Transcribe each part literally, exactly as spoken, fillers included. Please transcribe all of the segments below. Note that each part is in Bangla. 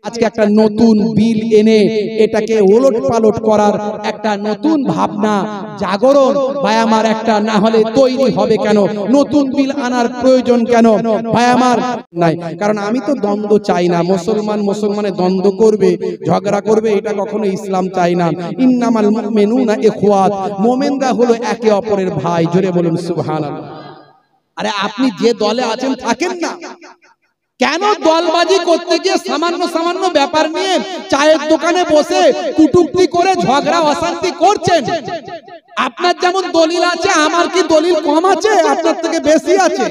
আজকে একটা নতুন বিল এনে এটাকে ওলট পালট করার একটা নতুন ভাবনা জাগরণ ভাই আমার একটা না হলে তৈরি হবে কেন? নতুন বিল আনার প্রয়োজন কেন ভাই আমার? নাই, কারণ আমি তো দ্বন্দ্ব চাই না। মুসলমান মুসলমানে দ্বন্দ্ব করবে, ঝগড়া করবে, এটা কখনো ইসলাম চাই না। ইন্নামাল মুমিনুনা ইখওয়াত, মুমিনরা হলো একে অপরের ভাই। জোরে বলুন সুবহানাল্লাহ। আরে আপনি যে দলে আছেন থাকেন না, কেন দলবাজি করতে গিয়ে সামান্য সামান্য ব্যাপার নিয়ে চায়ের দোকানে বসে কুটুক্তি করে ঝগড়া অশান্তি করছেন? আপনার যেমন দলিল আছে, আমার কি দলিল কম আছে? আপনার থেকে বেশি আছে।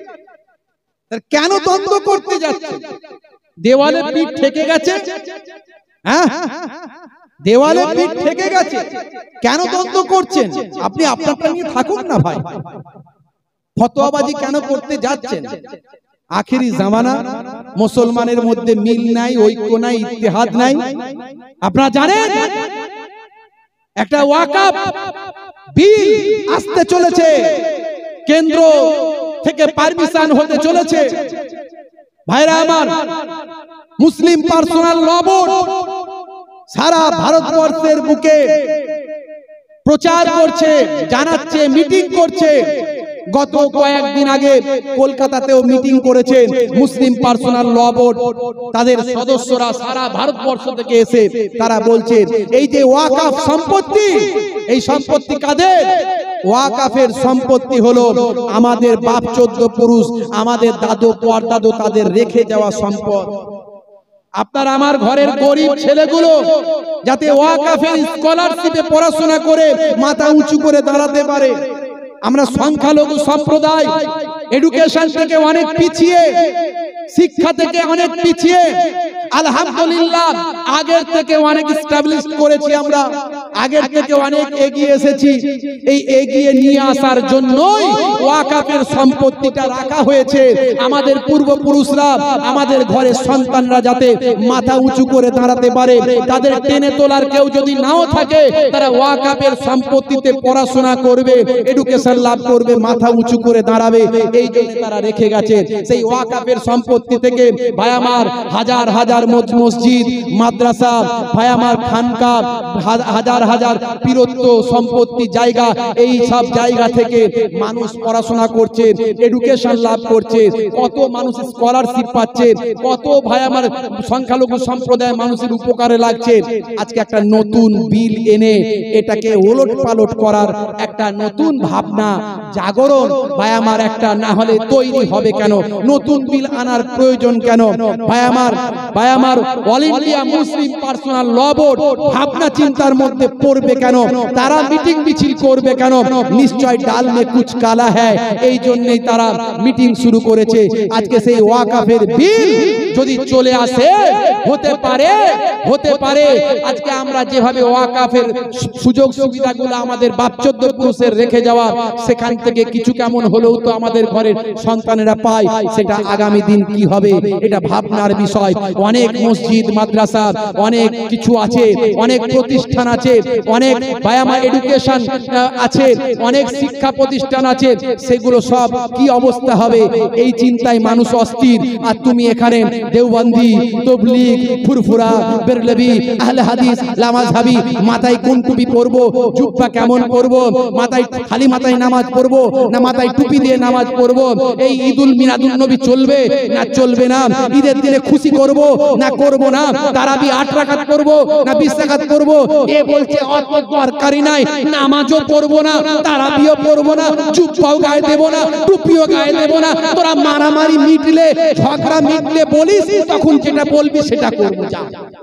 কেন দ্বন্দ্ব করতে যাচ্ছে? দেওয়ালে পিঠ ঠেকে গেছে, হ্যাঁ দেওয়ালে পিঠ ঠেকে গেছে, কেন দ্বন্দ্ব করছেন? আপনি আপনারটা নিয়ে থাকুন না ভাই। ফতোয়াবাজি কেন করতে যাচ্ছেন? আখেরি জামানা, মুসলমানের মধ্যে মিল নাই, ঐক্য নাই, ইত্তেহাদ নাই। আপনারা জানেন একটা ওয়াকফ বিল আসতে চলেছে, কেন্দ্র থেকে পারমিশন হতে চলেছে। ভাইরা আমার, মুসলিম পার্সোনাল ল বোর্ড সারা ভারতবর্ষের বুকে প্রচার করছে, জানাচ্ছে, মিটিং করছে। গত কয়েকদিন আগে কলকাতাতেও মিটিং করেছেন মুসলিম পার্সোনাল ল বোর্ড। তাদের সদস্যরা সারা ভারতবর্ষ থেকে এসে তারা বলছেন এই যে ওয়াকফ সম্পত্তি, এই সম্পত্তি কাদের? ওয়াকফের সম্পত্তি হলো আমাদের বাপ চোদ্দ পুরুষ, আমাদের দাদু পরদাদু তাদের রেখে যাওয়া সম্পদ। আপনার আমার ঘরের গরিব ছেলেগুলো যাতে ওয়াকফের স্কলারশিপে পড়াশোনা করে মাথা উঁচু করে দাঁড়াতে পারে। আমরা সংখ্যালঘু সম্প্রদায়, এডুকেশন থেকে অনেক পিছিয়ে, শিক্ষা থেকে অনেক পিছিয়ে। আলহামদুলিল্লাহ আগের থেকে অনেক এস্টাবলিশ করেছি, আমরা আগের থেকে অনেক এগিয়ে এসেছি। এই এগিয়ে নিয়ে আসার জন্যই ওয়াকফের সম্পত্তিটা রাখা হয়েছে। আমাদের পূর্বপুরুষরা, আমাদের ঘরের সন্তানরা যাতে মাথা উঁচু করে দাঁড়াতে পারে, তাদের টেনে তোলার কেউ যদি নাও থাকে, তারা ওয়াকফের সম্পত্তিতে পড়াশোনা করবে, এডুকেশন লাভ করবে, মাথা উঁচু করে দাঁড়াবে। এই জন্য তারা রেখে গেছে। সেই ওয়াকফের সম্পত্তি থেকে ভাই আমার হাজার হাজার মসজিদ, মাদ্রাসা, ভাই আমার খানকা, হাজার হাজার পীরত্ব সম্পত্তি জায়গা, এই সব জায়গা থেকে মানুষ পড়াশোনা করছে, এডুকেশন লাভ করছে, কত মানুষ স্কলারশিপ পাচ্ছে, কত ভাই আমার সংখ্যালঘু সম্প্রদায় মানুষের উপকারে লাগছে। আজকে একটা নতুন বিল এনে এটাকে ওলট পালট করার একটা নতুন ভাবনা জাগরণ ভাই আমার একটা না হলে তৈরি হবে কেন? নতুন বিল আনার প্রয়োজন কেন ভাই আমার? ভাই আমার All India Muslim Personal Law Board ভাবনা চিন্তার মধ্যে পড়বে কেন? তারা মিটিং মিছিল করবে কেন? নিশ্চয় ডাল মে কুছ কালা হ্যায়, এই জন্যই তারা মিটিং শুরু করেছে। আজকে সেই ওয়াকফের বিল যদি চলে আসে, হতে পারে হতে পারে আজকে আমরা যেভাবে ওয়াকফের সুযোগ সুবিধাগুলো আমাদের বাপ চোদ্দ পুরুষের রেখে যাওয়া, সেখান থেকে কিছু কেমন হলেও তো আমাদের ঘরের সন্তানেরা পায়। সেটা আগামী দিন কি হবে এটা ভাবনার বিষয়। অনেক মসজিদ, মাদ্রাসা, অনেক কিছু আছে, অনেক প্রতিষ্ঠান আছে, অনেক বায়ামা এডুকেশন আছে, অনেক শিক্ষা প্রতিষ্ঠান আছে। সেগুলো সব কি অবস্থা হবে এই চিন্তায় মানুষ অস্থির। আর তুমি এখানে দেওবন্দি, তবলিগ, ফুরফুরা, বেরলভি, আহলে হাদিস, লামাযহাবি, মাথায় কোন টুপি পরবো, জুব্বা কেমন পরবো, মাথায় খালি মাথায় নামাজ পড়বো না মাথায় টুপি দিয়ে নামাজ পড়বো, এই ঈদুল মিলাদুন নবী চলবে না চলবে না, ঈদের দিনে খুশি করব না করব না, তারাবি আট রাকাত করব না বিশ রাকাত করব, এ বলছে অত দরকারই নাই, নামাজও পড়বো না, তারাবিও পড়বো না, জুব্বাও গায়ে দেব না, টুপিও গায়ে দেব না। তোরা মারামারি মিটলে, ঝগড়া মিটলে বলিস, তখন যেটা বলবি সেটা করব। যা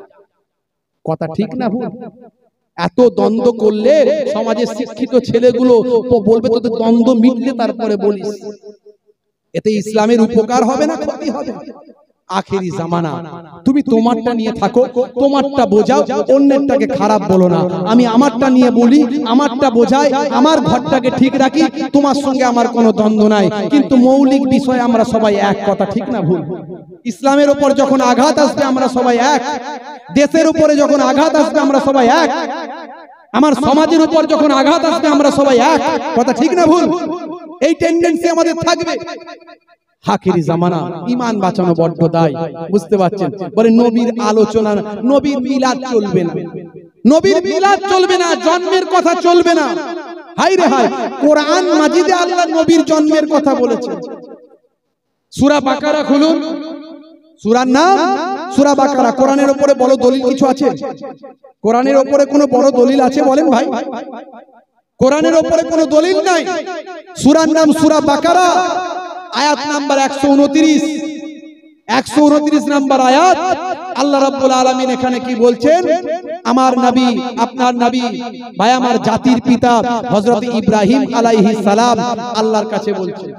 কথা ঠিক না ভুল? এত দ্বন্দ্ব করলে সমাজের শিক্ষিত ছেলেগুলো বলবে তোদের দ্বন্দ্ব মিটলে তারপরে বলিস। এতে ইসলামের উপকার হবে না ক্ষতি হবে? আখেরি জামানা, তুমি তোমারটা নিয়ে থাকো, তোমারটা বোঝাও, অন্যেরটাকে খারাপ বলো না। আমি আমারটা নিয়ে বলি, আমারটা বোঝাই, আমার ঘরটাকে ঠিক রাখি, তোমার সঙ্গে আমার কোনো দ্বন্দ্ব নাই। কিন্তু মৌলিক বিষয়ে আমরা সবাই এক। কথা ঠিক না ভুল? ইসলামের উপর যখন আঘাত আসবে আমরা সবাই এক, দেশের উপরে যখন আঘাত আসবে আমরা সবাই এক, আমার সমাজের উপর যখন আঘাত আসবে আমরা সবাই এক। কথা ঠিক না ভুল? এই টেন্ডেন্সি আমাদের থাকবে। আখিরি জামানা, ঈমান বাঁচানো বড্ড দায়, বুঝতে পারছেন? বলে নবীর আলোচনা, নবীর মিলাদ চলবে না, নবীর মিলাদ চলবে না, জন্মের কথা চলবে না। হায় রে হায়, কোরআন মাজিদে আল্লাহ নবীর জন্মের কথা বলেছেন। সূরা বাকারা খুলুন, সূরার নাম সূরা বাকারা। কোরআনের উপরে বড় দলিল কিছু আছে? কোরআনের উপরে কোনো বড় দলিল আছে বলেন ভাই? কোরআনের উপরে কোনো দলিল নাই। সূরার নাম সূরা বাকারা, আয়াত নাম্বার একশো উনত্রিশ, একশো উনত্রিশ নাম্বার আয়াত। আল্লাহ রাব্বুল আলামিন এখানে কি বলছেন? আমার নবী, আপনার নবী, ভাই আমার জাতির পিতা হযরত ইব্রাহিম আলাইহিস সালাম আল্লাহর কাছে বলছেন,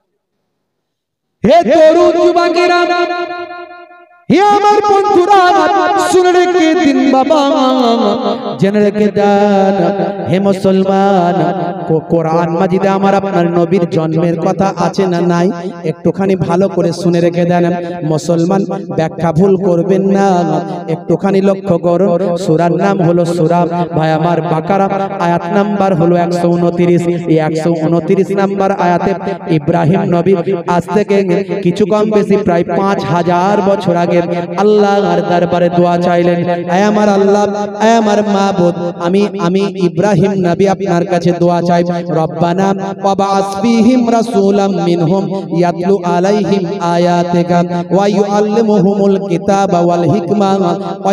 হে তরুণ যুবকেরা, হে আমার বন্ধুরা, শুনে রেখে দিন বাবা, জেনে রেখে দেন হে মুসলমান, কোরআন মাজিদে আমার আপনার নবীর জন্মের কথা আছে না নাই? একটুখানি ভালো করে শুনে রেখে দেন মুসলমান, ব্যাখ্যা ভুল করবেন না, একটুখানি লক্ষ্য করুন। সূরার নাম হলো সূরা ভাই আমার বাকারা, আয়াত নাম্বার হলো একশো উনত্রিশ। এই একশো উনত্রিশ নাম্বার আয়াতে ইব্রাহিম নবী আজ থেকে কিছু কম বেশি প্রায় পাঁচ হাজার বছর আগে আল্লাহর দরবারে দোয়া চাইলেন, হে আমার আল্লাহ, হে আমার মাবুদ, আমি আমি ইব্রাহিম নবী আপনার কাছে দোয়া চাই, রব্বানা ওয়াবআস ফীহিম রাসূলাম মিনহুম ইয়াতলু আলাইহিম আয়াতিকা ওয়া ইউআল্লিমুহুমুল কিতাবা ওয়াল হিকমা ওয়া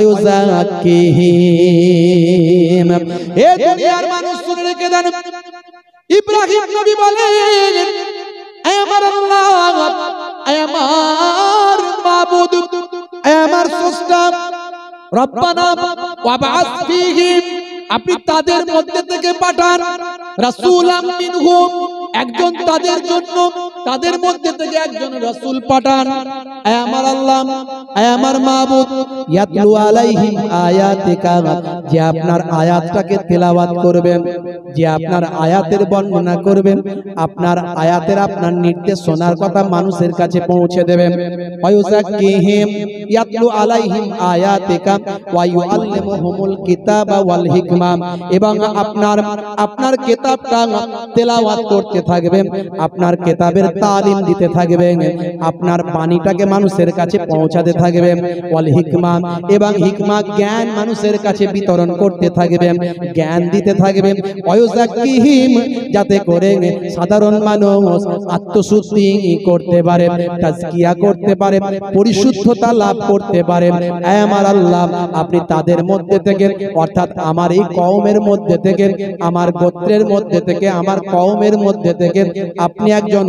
ইউযাক্কিহিম। হে দুনিয়ার মানুষ শুনে রেখে দেন, ইব্রাহিম নবী বলেন, হে আমার আল্লাহ, হে আমার মাবুদ, হে আমার স্রষ্টা, রব্বানা ওয়াবআস ফীহিম, আপনি তাদের মধ্যে থেকে পাঠান, রাসূলাম মিনহুম, একজন তাদের জন্য, তাদের মধ্যে থেকে একজন রাসূল পাঠান, হে আমার আল্লাহ, হে আমার মাবুদ, ইয়াতলু আলাইহিম আয়াতিকা, যে আপনার আয়াতটাকে তেলাওয়াত করবেন, যে আপনার আয়াতের বর্ণনা করবেন, আপনার আয়াতের আপনার নির্দেশ শোনার কথা মানুষের কাছে পৌঁছে দেবেন, ওয়া ইউযাক্কিহিম, ইয়াতলু আলাইহিম আয়াতিকা ওয়া ইউআল্লিমুহুমুল কিতাবা ওয়াল হিকমা, এবং আপনার আপনার কিতাবটা তেলাওয়াত করতে থাকবেন, আপনার কিতাবের তালিম দিতে থাকবেন, আপনার বাণীটাকে মানুষের কাছে পৌঁছাতে থাকবেন, ওয়াল হিকমা, এবং হিকমা জ্ঞান মানুষের কাছে বিতরণ করতে থাকবেন, জ্ঞান দিতে থাকবেন, ওয়া ইউযাক্কিহিম, যাতে করে সাধারণ মানুষ আত্মশুদ্ধি করতে পারে, তাজকিয়া করতে পারে, পরিশুদ্ধতা লাভ করতে পারে। হে আমার আল্লাহ, আপনি তাদের মধ্যে থেকে, অর্থাৎ আমার এই কওমের মধ্যে থেকে, আমার গোত্রের মধ্যে থেকে, আমার কওমের মধ্যে থেকে আপনি একজন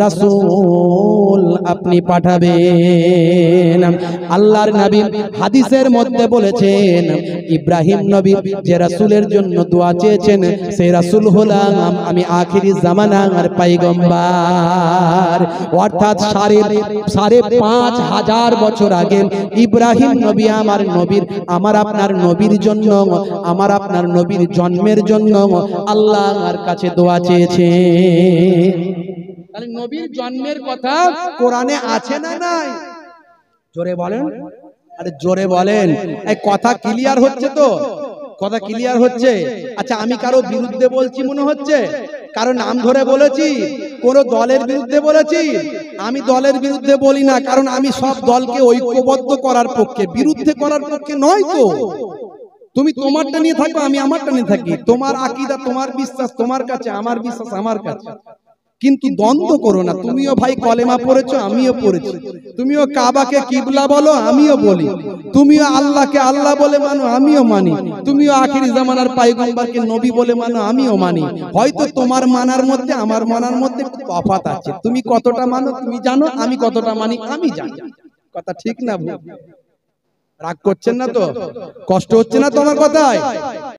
রাসূল আপনি পাঠাবেন। আল্লাহর নবী হাদিসের মধ্যে বলেছেন, ইব্রাহিম নবী যে রাসূলের জন্য দোয়া চেয়েছেন, সেই রাসূল হলাম আমি, আখিরি জামানার পয়গম্বর। অর্থাৎ সাড়ে সাড়ে পাঁচ হাজার বছর আগে ইব্রাহিম নবী আমার নবীর, আমার আপনার নবীর জন্য, আমার আপনার নবীর জন্মের জন্য আল্লাহর কাছে দোয়া চেয়েছে। তাহলে নবীর জন্মের কথা কোরআনে আছে না নাই? জোরে বলেন, আরে জোরে বলেন। এই কথা ক্লিয়ার হচ্ছে তো? কথা ক্লিয়ার হচ্ছে? আচ্ছা, আমি কারো বিরুদ্ধে বলছি মনে হচ্ছে? কারো নাম ধরে বলেছি? কোন দলের বিরুদ্ধে বলেছি? আমি দলের বিরুদ্ধে বলি না, কারণ আমি সব দলকে ঐক্যবদ্ধ করার পক্ষে, বিরুদ্ধে করার পক্ষে নয় তো। তুমি তোমারটা নিয়ে থাকো, আমি আমারটা নিয়ে থাকি, তোমার আকীদা, তোমার বিশ্বাস তোমার কাছে, আমার বিশ্বাস আমার কাছে, কিন্তু দ্বন্দ্ব করো না। তুমিও ভাই কলেমা পড়েছো, আমিও পড়েছি, তুমিও কাবাকে কিবলা বলো, আমিও বলি, তুমিও আল্লাহকে আল্লাহ বলে মানো, আমিও মানি, তুমিও আখিরি জামানার পয়গম্বরকে নবী বলে মানো, আমিও মানি। হয়তো তোমার মানার মধ্যে আমার মানার মধ্যে তফাৎ আছে, তুমি কতটা মানো তুমি জানো, আমি কতটা মানি আমি জানি। কথা ঠিক না ভুল? রাগ করছেন না তো? কষ্ট হচ্ছে না তোমার কথায়?